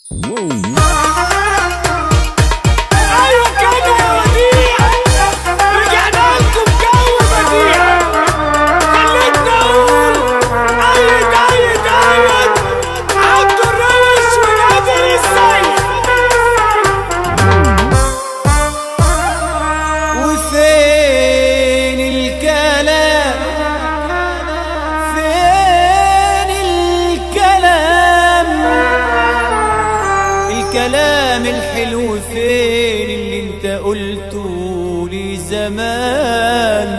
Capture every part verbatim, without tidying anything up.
ايوه كده يا وديع، رجعنا لكم جو بديع. خليتنا اقول ايد ايد ايد عبد الروش ونادر السيد. وفين الكلام، فين الكلام، الكلام الحلو فين اللي انت قلته لي زمان؟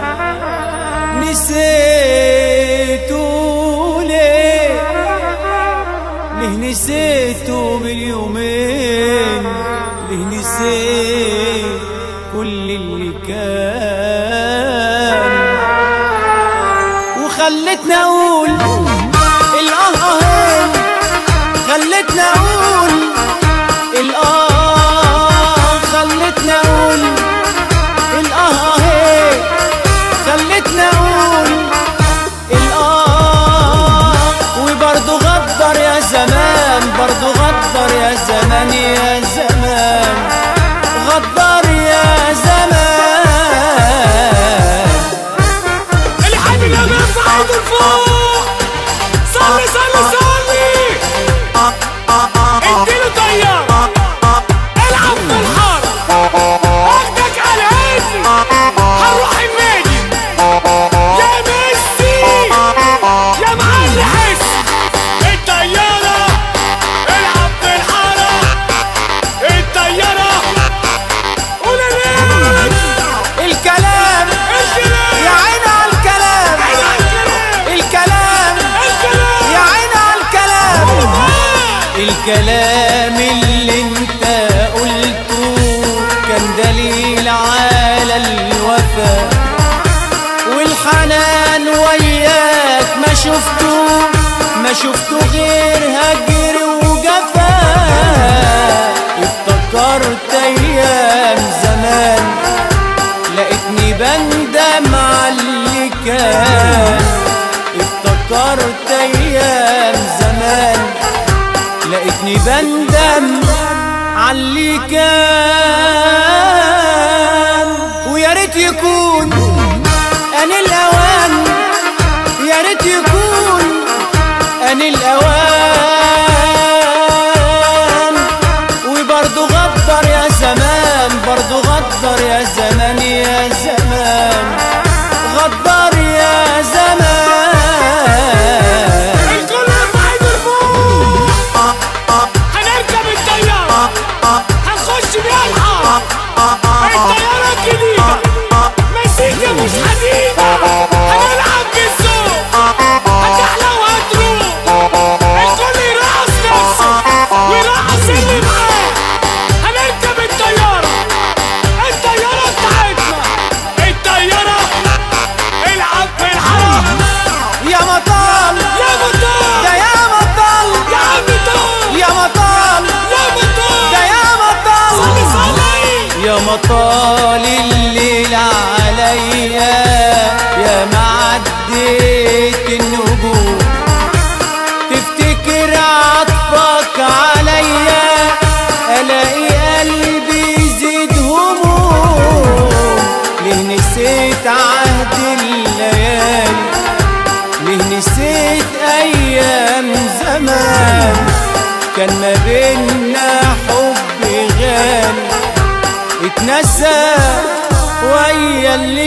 نسيته ليه؟ ليه نسيته من يومين؟ ليه نسيت كل اللي كان؟ وخلتنا اقول الاه، خلتنا اقول الاه، خلتنا اقول الاه، خلتنا اقول الاه. وبرضه غدر يا زمان، برضه غدر يا زمان، يا زمان غدر يا زمان. الحبيب يا مرفع ايده لفوق، صلي صلي صلي، اديله طيار، العب في الحاره، اخدك على عيني، هنروح النادي يا ميسي يا معلم حس. الطياره العب في الحاره، الطياره قول الكلام يا عين على الكلام، الكلام يا عين على الكلام. الكلام اللي انت قلته كان دليل على الوفاء والحنان، وياك ما شفته ما شفته غير هجر وجفاء. افتكرت ايام زمان، لقيتني بندم على اللي كان. افتكرت ايام زمان، لقيتني بندم على اللي كان. ويا ريت يكون ان الاوان، يا ريت يكون ان الاوان. وبرضه غدر يا زمان، برضه غدر يا زمان، يا زمان غدر يا زمان. الكل يرفع ايده لفوق، هنركب الطياره، هنخش بيها الحاره. الطياره الجديده مزيكا مش حديده، هنلعب بالذوق، هتحلى وهتروق. الكل يرقص نفسه ويرقص اللي معاه. هنركب الطياره، الطياره بتاعتنا، الطياره العب في الحاره. يا مطال يا بطال ده يا مطال، يا عم طال، يا مطال يا بطال ده يا مطال، صلي صلي. يا مطال الليل عليا، يا معديت النجوم. تفتكر عطفك عليا، الاقي قلبي يزيد هموم. ليه نسيت عهد الليالي، ليه نسيت ايام زمان؟ كان ما بينا حب غالي، اتنسى ويا اللي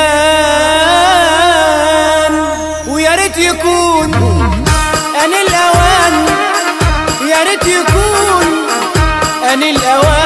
كان. ويا ريت يكون ان الاوان، يا ريت يكون ان الاوان.